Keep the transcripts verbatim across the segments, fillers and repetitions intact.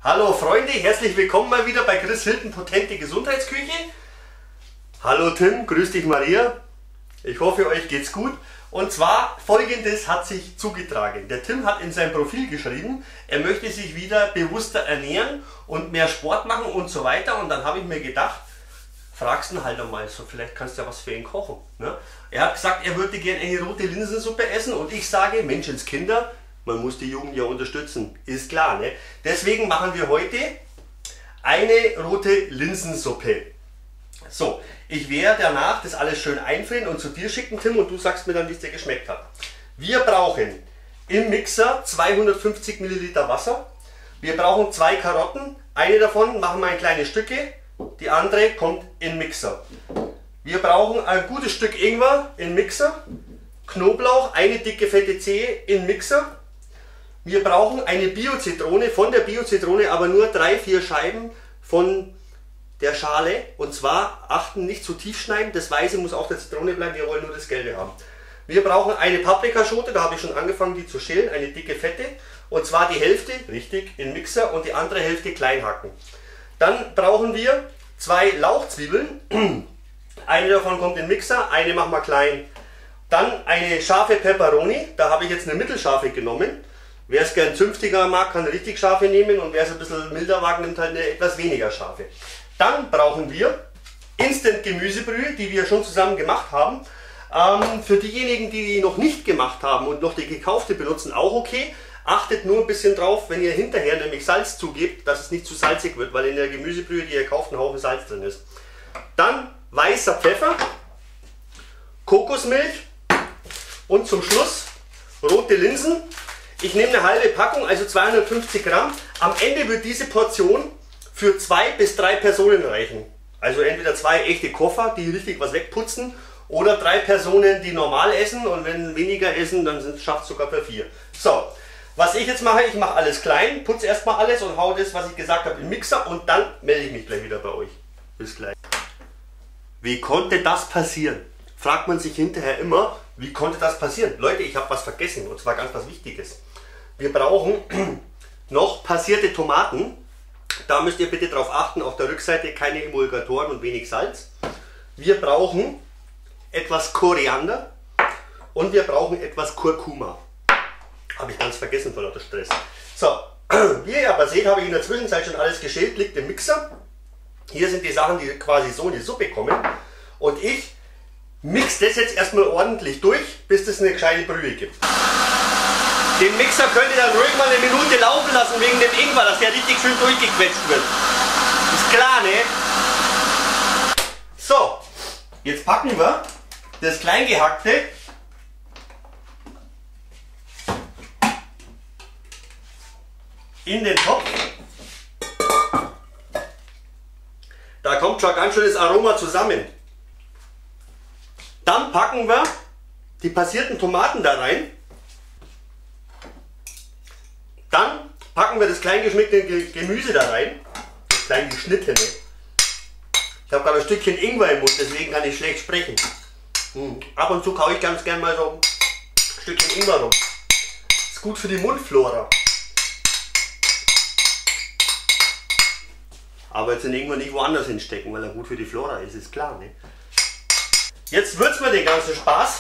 Hallo Freunde, herzlich willkommen mal wieder bei Chris Hilton Potente Gesundheitsküche. Hallo Tim, grüß dich Maria. Ich hoffe, euch geht's gut. Und zwar Folgendes hat sich zugetragen. Der Tim hat in sein Profil geschrieben, er möchte sich wieder bewusster ernähren und mehr Sport machen und so weiter. Und dann habe ich mir gedacht, fragst ihn halt einmal so, vielleicht kannst du ja was für ihn kochen. Ne? Er hat gesagt, er würde gerne eine rote Linsensuppe essen und ich sage, Menschenskinder, man muss die Jugend ja unterstützen, ist klar. Ne? Deswegen machen wir heute eine rote Linsensuppe. So, ich werde danach das alles schön einfrieren und zu dir schicken, Tim, und du sagst mir dann, wie es dir geschmeckt hat. Wir brauchen im Mixer zweihundertfünfzig Milliliter Wasser. Wir brauchen zwei Karotten. Eine davon machen wir in kleine Stücke, die andere kommt in den Mixer. Wir brauchen ein gutes Stück Ingwer in den Mixer. Knoblauch, eine dicke fette Zehe in den Mixer. Wir brauchen eine Bio-Zitrone, von der Bio-Zitrone aber nur drei, vier Scheiben von der Schale. Und zwar achten, nicht zu tief schneiden, das Weiße muss auf der Zitrone bleiben, wir wollen nur das Gelbe haben. Wir brauchen eine Paprikaschote, da habe ich schon angefangen die zu schälen, eine dicke fette. Und zwar die Hälfte, richtig, in den Mixer und die andere Hälfte klein hacken. Dann brauchen wir zwei Lauchzwiebeln, eine davon kommt in den Mixer, eine machen wir klein. Dann eine scharfe Peperoni, da habe ich jetzt eine mittelscharfe genommen. Wer es gern zünftiger mag, kann eine richtig scharfe nehmen und wer es ein bisschen milder mag, nimmt halt eine etwas weniger scharfe. Dann brauchen wir Instant Gemüsebrühe, die wir schon zusammen gemacht haben. Ähm, für diejenigen, die die noch nicht gemacht haben und noch die gekaufte benutzen, auch okay. Achtet nur ein bisschen drauf, wenn ihr hinterher nämlich Salz zugebt, dass es nicht zu salzig wird, weil in der Gemüsebrühe, die ihr kauft, ein Haufen Salz drin ist. Dann weißer Pfeffer, Kokosmilch und zum Schluss rote Linsen. Ich nehme eine halbe Packung, also zweihundertfünfzig Gramm. Am Ende wird diese Portion für zwei bis drei Personen reichen. Also entweder zwei echte Koffer, die richtig was wegputzen, oder drei Personen, die normal essen, und wenn weniger essen, dann schafft es sogar für vier. So, was ich jetzt mache, ich mache alles klein, putze erstmal alles und haue das, was ich gesagt habe, in den Mixer und dann melde ich mich gleich wieder bei euch. Bis gleich. Wie konnte das passieren? Fragt man sich hinterher immer, wie konnte das passieren? Leute, ich habe was vergessen, und zwar ganz was Wichtiges. Wir brauchen noch passierte Tomaten. Da müsst ihr bitte darauf achten, auf der Rückseite keine Emulgatoren und wenig Salz. Wir brauchen etwas Koriander und wir brauchen etwas Kurkuma. Habe ich ganz vergessen vor lauter Stress. So, wie ihr aber seht, habe ich in der Zwischenzeit schon alles geschält, liegt im Mixer. Hier sind die Sachen, die quasi so in die Suppe kommen. Und ich mixe das jetzt erstmal ordentlich durch, bis es eine gescheite Brühe gibt. Den Mixer könnt ihr dann ruhig mal eine Minute laufen lassen wegen dem Ingwer, dass der richtig schön durchgequetscht wird. Ist klar, ne? So, jetzt packen wir das Kleingehackte in den Topf. Da kommt schon ein ganz schönes Aroma zusammen. Dann packen wir die passierten Tomaten da rein. Dann packen wir das klein geschnittene Gemüse da rein. Das klein geschnittene. Ich habe gerade ein Stückchen Ingwer im Mund, deswegen kann ich schlecht sprechen. Hm. Ab und zu kaue ich ganz gern mal so ein Stückchen Ingwer rum. Ist gut für die Mundflora. Aber jetzt den Ingwer nicht woanders hinstecken, weil er gut für die Flora ist, ist klar. Ne? Jetzt würzen wir den ganzen Spaß.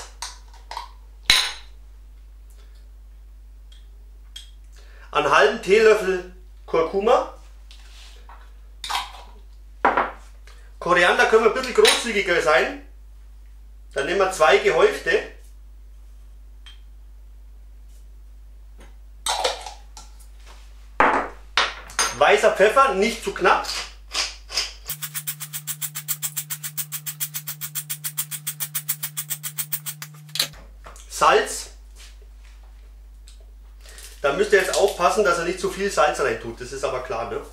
Einen halben Teelöffel Kurkuma. Koriander können wir ein bisschen großzügiger sein. Dann nehmen wir zwei gehäufte. Weißer Pfeffer, nicht zu knapp. Salz. Da müsst ihr jetzt aufpassen, dass er nicht zu viel Salz rein tut. Das ist aber klar, ne?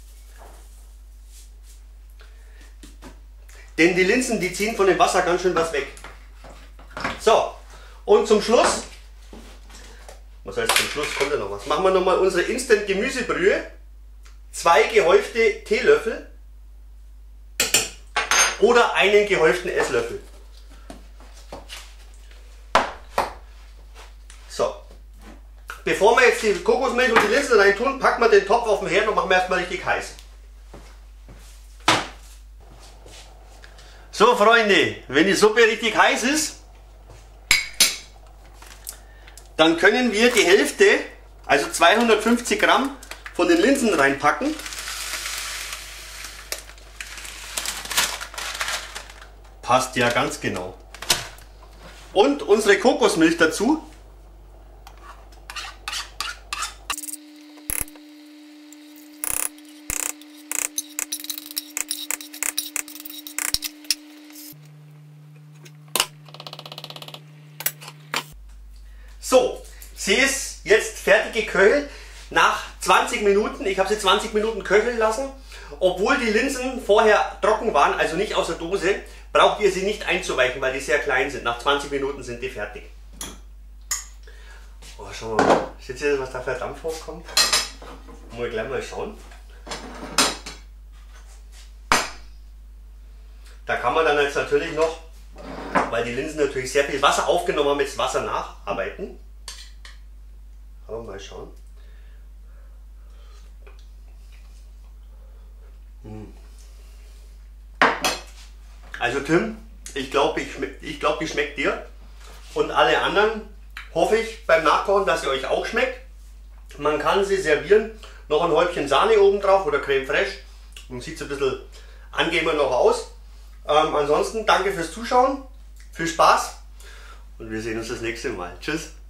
Denn die Linsen, die ziehen von dem Wasser ganz schön was weg. So, und zum Schluss, was heißt zum Schluss, kommt ja noch was. Machen wir nochmal unsere Instant Gemüsebrühe. Zwei gehäufte Teelöffel oder einen gehäuften Esslöffel. So, bevor wir jetzt die Kokosmilch und die Linsen rein tun, packen wir den Topf auf den Herd und machen wir erstmal richtig heiß. So Freunde, wenn die Suppe richtig heiß ist, dann können wir die Hälfte, also zweihundertfünfzig Gramm von den Linsen reinpacken. Passt ja ganz genau. Und unsere Kokosmilch dazu. So, sie ist jetzt fertig geköchelt nach zwanzig Minuten. Ich habe sie zwanzig Minuten köcheln lassen. Obwohl die Linsen vorher trocken waren, also nicht aus der Dose, braucht ihr sie nicht einzuweichen, weil die sehr klein sind. Nach zwanzig Minuten sind die fertig. Oh, schau mal, seht ihr, was da für Dampf hochkommt? Mal gleich mal schauen. Da kann man dann jetzt natürlich noch, weil die Linsen natürlich sehr viel Wasser aufgenommen haben, jetzt Wasser nacharbeiten. Aber mal schauen. Hm. Also Tim, ich glaube, ich, ich glaub, die schmeckt dir. Und alle anderen hoffe ich beim Nachkochen, dass sie euch auch schmeckt. Man kann sie servieren, noch ein Häubchen Sahne oben drauf oder Creme Fraiche. Und sieht es ein bisschen angenehmer noch aus. Ähm, ansonsten danke fürs Zuschauen, viel Spaß und wir sehen uns das nächste Mal. Tschüss.